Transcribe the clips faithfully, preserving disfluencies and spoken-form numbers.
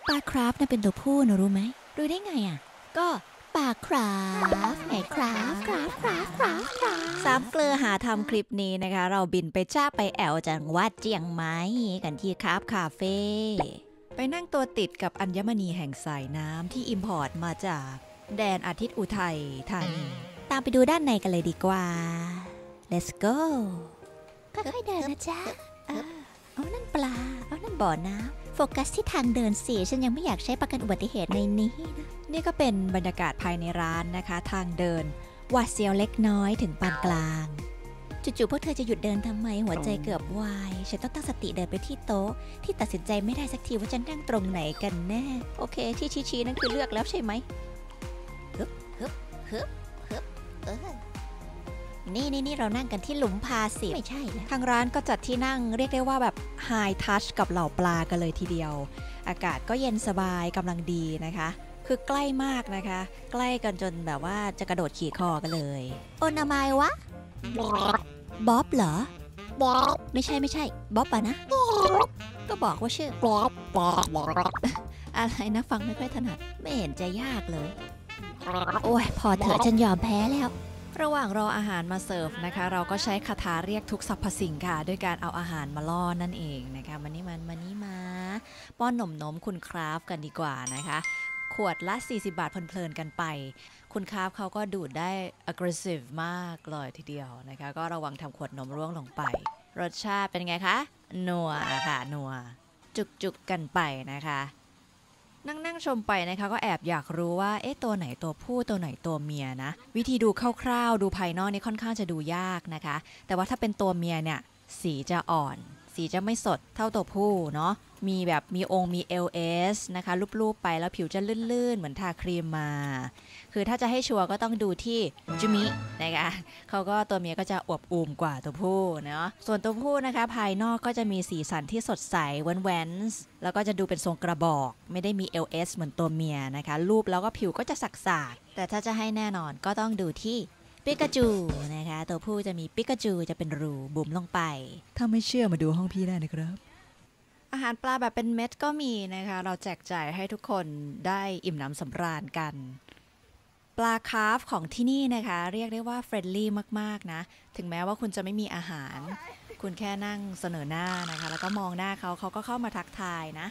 ปลาคราฟน่ะเป็นตัวผู้นะรู้ไหมรู้ได้ไงอ่ะก็ปลาคราฟไงคราฟคราฟคราฟคราฟคราฟสามเกลือหาทำคลิปนี้นะคะเราบินไปจ้าไปแอวจังหวัดเจียงใหม่กันที่คราฟคาเฟ่ไปนั่งตัวติดกับอัญมณีแห่งสายน้ำที่อิมพอร์ตมาจากแดนอาทิตย์อุทัยธานีตามไปดูด้านในกันเลยดีกว่า let's go ค่อยๆเดินนะจ๊ะเอานั่นปลาเอานั่นบ่อน้ำโฟกัสที่ทางเดินสิฉันยังไม่อยากใช้ประกันอุบัติเหตุในนี้นะนี่ก็เป็นบรรยากาศภายในร้านนะคะทางเดินหวาดเสียวเล็กน้อยถึงปานกลางจู่ๆพวกเธอจะหยุดเดินทำไมหัวใจเกือบวายฉันต้องตั้งสติเดินไปที่โต๊ะที่ตัดสินใจไม่ได้สักทีว่าฉันนั่งตรงไหนกันแน่โอเคที่ชี้ๆนั่นคือเลือกแล้วใช่ไหมฮึบฮึบฮึบฮึบเออนี่นี่นี่เรานั่งกันที่หลุมพาสิไม่ใช่แล้วทางร้านก็จัดที่นั่งเรียกได้ว่าแบบไฮทัชกับเหล่าปลากันเลยทีเดียวอากาศก็เย็นสบายกำลังดีนะคะคือใกล้มากนะคะใกล้กันจนแบบว่าจะกระโดดขี่คอกันเลยโอนามายวะบ๊อบเหรอบ๊อบไม่ใช่ไม่ใช่บ๊อบอะนะก็บอกว่าชื่อบ๊อบบ๊อบอะไรนะฟังไม่ค่อยถนัดไม่เห็นจะยากเลยโอ้ยพอเถอะฉันยอมแพ้แล้วระหว่างรออาหารมาเสิร์ฟนะคะเราก็ใช้คาถาเรียกทุกสรรพสิ่งค่ะด้วยการเอาอาหารมาล่อนั่นเองนะคะมานี่มันมานี่มาป้อนหนมนมคุณคราฟกันดีกว่านะคะขวดละสี่สิบบาทเพลินๆกันไปคุณคราฟเขาก็ดูดได้ aggressive มากเลยทีเดียวนะคะก็ระวังทำขวดนมร่วงลงไปรสชาติเป็นไงคะนัวค่ะนัวจุกๆกันไปนะคะนั่งๆชมไปนะคะก็แอบอยากรู้ว่าเอ๊ะตัวไหนตัวผู้ตัวไหนตัวเมียนะวิธีดูคร่าวๆดูภายนอกนี่ค่อนข้างจะดูยากนะคะแต่ว่าถ้าเป็นตัวเมียเนี่ยสีจะอ่อนสีจะไม่สดเท่าตัวผู้เนาะมีแบบมีองค์มี แอล เอส นะคะรูปๆไปแล้วผิวจะลื่นๆเหมือนทาครีมมาคือถ้าจะให้ชัวร์ก็ต้องดูที่จูมินะคะเขาก็ตัวเมียก็จะอวบอุ่มกว่าตัวผู้เนาะส่วนตัวผู้นะคะภายนอกก็จะมีสีสันที่สดใสแว้นๆแล้วก็จะดูเป็นทรงกระบอกไม่ได้มี แอล เอส เหมือนตัวเมียนะคะรูปแล้วก็ผิวก็จะสักๆแต่ถ้าจะให้แน่นอนก็ต้องดูที่ปิกาจูนะคะตัวผู้จะมีปิกาจูจะเป็นรูบุ๋มลงไปถ้าไม่เชื่อมาดูห้องพี่ได้นะครับอาหารปลาแบบเป็นเม็ดก็มีนะคะเราแจกจ่ายให้ทุกคนได้อิ่มหนำสำราญกันปลาคาร์ฟของที่นี่นะคะเรียกได้ว่าเฟรนลี่มากๆนะถึงแม้ว่าคุณจะไม่มีอาหารคุณแค่นั่งเสนอหน้านะคะแล้วก็มองหน้าเขาเขาก็เข้ามาทักทายนะ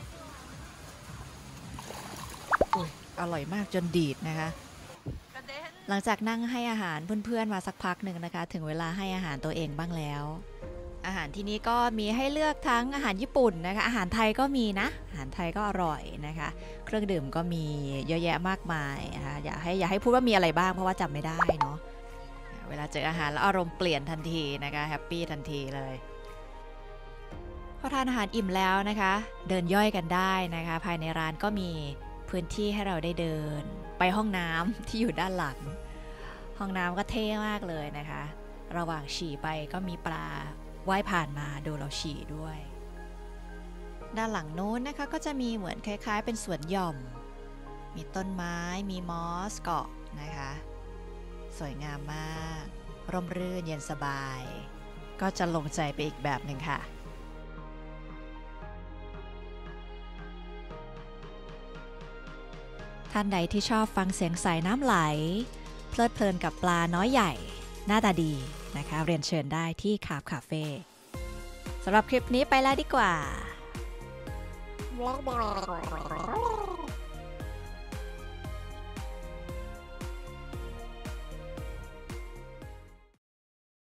อุ๊ยอร่อยมากจนดีดนะคะหลังจากนั่งให้อาหารเพื่อนๆมาสักพักหนึ่งนะคะถึงเวลาให้อาหารตัวเองบ้างแล้วอาหารที่นี่ก็มีให้เลือกทั้งอาหารญี่ปุ่นนะคะอาหารไทยก็มีนะอาหารไทยก็อร่อยนะคะเครื่องดื่มก็มีเยอะแยะมากมายนะคะอย่าให้อย่าให้พูดว่ามีอะไรบ้างเพราะว่าจำไม่ได้เนาะเวลาเจออาหารแล้วอารมณ์เปลี่ยนทันทีนะคะแฮปปี้ทันทีเลยพอทานอาหารอิ่มแล้วนะคะเดินย่อยกันได้นะคะภายในร้านก็มีพื้นที่ให้เราได้เดินไปห้องน้ำที่อยู่ด้านหลังห้องน้ำก็เท่มากเลยนะคะระหว่างฉี่ไปก็มีปลาว่ายผ่านมาดูเราฉี่ด้วยด้านหลังโน้นนะคะก็จะมีเหมือนคล้ายๆเป็นสวนหย่อมมีต้นไม้มีมอสเกาะนะคะสวยงามมากร่มรื่นเย็นสบายก็จะลงใจไปอีกแบบหนึ่งค่ะท่านใดที่ชอบฟังเสียงสายน้ำไหลเพลิดเพลินกับปลาน้อยใหญ่หน้าตาดีนะคะเรียนเชิญได้ที่คาร์ฟคาเฟ่สำหรับคลิปนี้ไปแล้วดีกว่า